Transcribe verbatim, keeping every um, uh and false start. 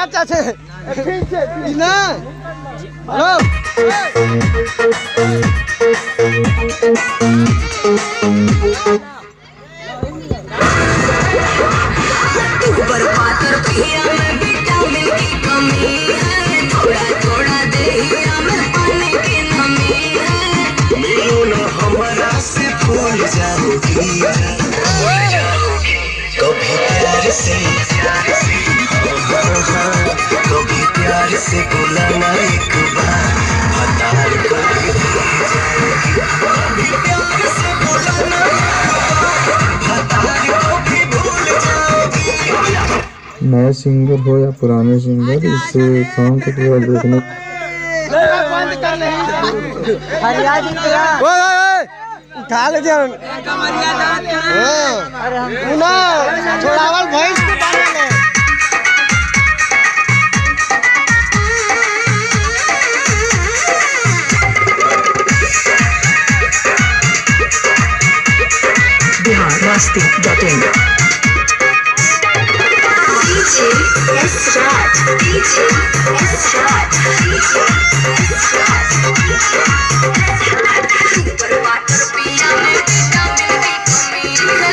चाचे ठीक है ना। हेलो ऊपर पातर पिया में विटामिन की कमी है, थोड़ा थोड़ा देहिया में पानी की नमी है। मिलो ना हमारा से भूल जाओगी, कभी प्यार से कभी प्यार से बुलाना एक बार, हतार कभी कभी प्यार से बुलाना हतार कभी भूल जाओगी। नए सिंगर हो या पुराने सिंगर, इस सॉन्ग को पूरा देखने उठा ले अरे हम ना छोड़ावल भैंस के बारे में Bihar Masti dot in. DJ S Raj, DJ S Raj, DJ S Raj, ऊपर वाटर पिया में विटामिन की कमी है,